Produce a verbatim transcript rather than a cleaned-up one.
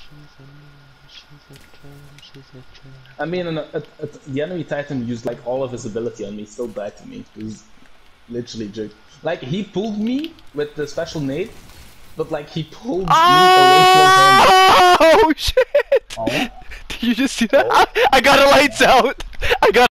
I mean, uh, uh, uh, the enemy Titan used like all of his ability on me, still died to me. It was literally jerk. Like he pulled me with the special nade, but like he pulled oh! me away from him. Oh shit! Oh? Did you just see that? Oh? I got a lights out! I got